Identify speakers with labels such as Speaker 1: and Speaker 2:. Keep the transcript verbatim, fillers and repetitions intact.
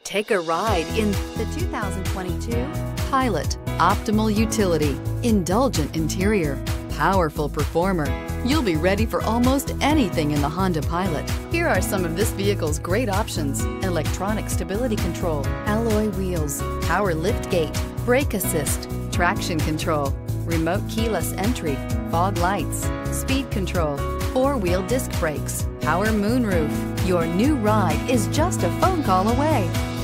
Speaker 1: Take a ride in the two thousand twenty-two Pilot. Optimal utility, indulgent interior, powerful performer. You'll be ready for almost anything in the Honda Pilot. Here are some of this vehicle's great options: electronic stability control, alloy wheels, power liftgate, brake assist, traction control, remote keyless entry, fog lights, speed control, four-wheel disc brakes, power moonroof. Your new ride is just a phone call away.